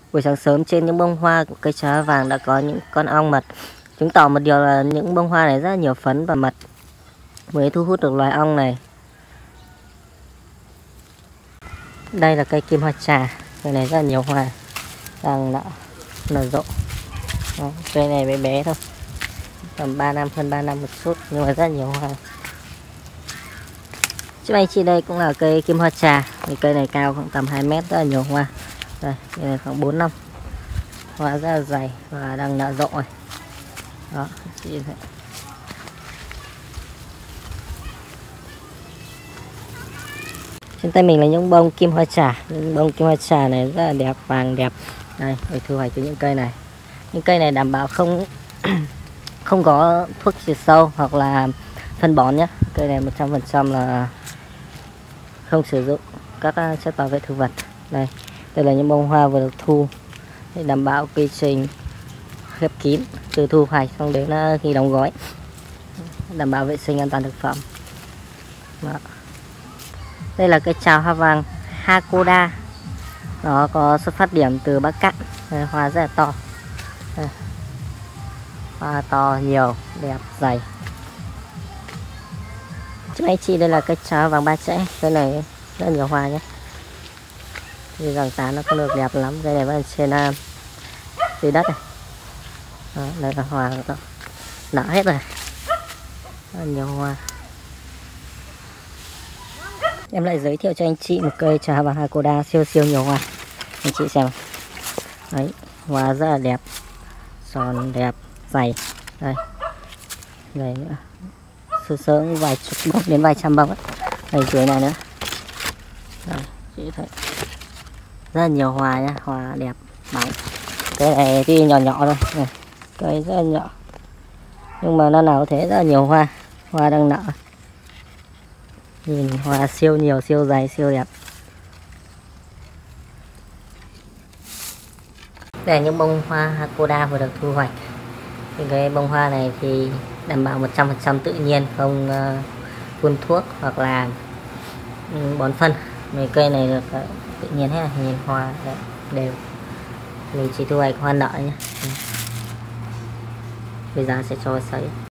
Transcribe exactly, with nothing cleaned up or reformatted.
Buổi sáng sớm trên những bông hoa của cây trà vàng đã có những con ong mật, chứng tỏ một điều là những bông hoa này rất là nhiều phấn và mật mới thu hút được loài ong này. Đây là cây kim hoa trà, cây này rất là nhiều hoa đang nở nở rộ. Đó, cây này bé bé thôi, tầm ba năm, hơn ba năm một chút, nhưng mà rất là nhiều hoa. Trước anh chị đây cũng là cây kim hoa trà, thì cây này cao khoảng tầm hai mét, rất là nhiều hoa. Đây, cây này khoảng bốn năm, hoa rất là dày và đang nở rộ rồi. Đó, chị thấy. Trên tay mình là những bông kim hoa trà, những bông kim hoa trà này rất là đẹp, vàng đẹp. Đây, để thu hoạch từ những cây này. Những cây này đảm bảo không không có thuốc trừ sâu hoặc là phân bón nhé. Cây này một trăm phần trăm là không sử dụng các chất bảo vệ thực vật. Đây, đây là những bông hoa vừa được thu để đảm bảo quy trình khép kín từ thu hoạch xong đến khi đóng gói, đảm bảo vệ sinh an toàn thực phẩm. Đó. Đây là cây trào hoa vàng Hakoda, nó có xuất phát điểm từ Bắc Cạn. Đây, hoa rất là to. Đây. Hoa to, nhiều, đẹp, dày. Trước anh chị đây là cây trào vàng Ba Chẽ, cây này rất là nhiều hoa nhé. Thì dòng tán nó không được đẹp lắm, cây này vẫn trên uh, dưới đất này. Đó, đây là hoa nó nở hết rồi, rất là nhiều hoa. Em lại giới thiệu cho anh chị một cây trà vàng Hakoda siêu siêu nhiều hoa. Anh chị xem. Đấy, hoa rất là đẹp, tròn đẹp, dày. Đây, đây nữa, sơ sơ vài chục bông đến vài trăm bông ấy. Đây dưới này nữa. Đây, chị thấy rất là nhiều hoa nhá, hoa đẹp, bóng. Cái này tuy nhỏ nhỏ thôi, này, cây rất là nhỏ, nhưng mà nó nào thế rất là nhiều hoa, hoa đang nở. Nhìn hoa siêu nhiều, siêu dày, siêu đẹp. Đây là những bông hoa Hakoda vừa được thu hoạch. Thì cái bông hoa này thì đảm bảo một trăm phần trăm tự nhiên, không uh, phun thuốc hoặc là um, bón phân. Mấy cây này được uh, tự nhiên hết, nhìn hoa đẹp, đều. Mình chỉ thu hoạch hoa nở nhé. Bây giờ sẽ cho sấy.